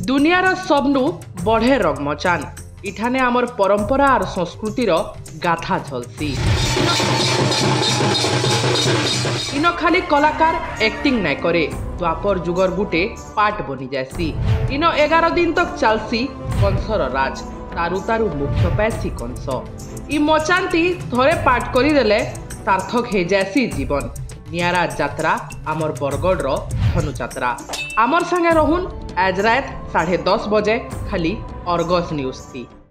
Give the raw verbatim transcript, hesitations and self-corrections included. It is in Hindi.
दुनियार सबनु बढ़े रंगमचान इठाने आमर परंपरा और संस्कृतिर गाथा झलसी। इन खाली कलाकार एक्टिंग नाय करे द्वापर जुगर गुटे पार्ट बनी जासी। इन एगार दिन तक चलसी कंसर राज तारु तारु मुख्य पैसी कंस। इ मचानती थरे पार्ट करिदेले सार्थक हो जासी जीवन। नियारा यात्रा आमर बरगढ़ रो धनुयात्रा। आमर संगे रहुन आज रात साढ़े दस बजे खाली अर्गस न्यूज थी।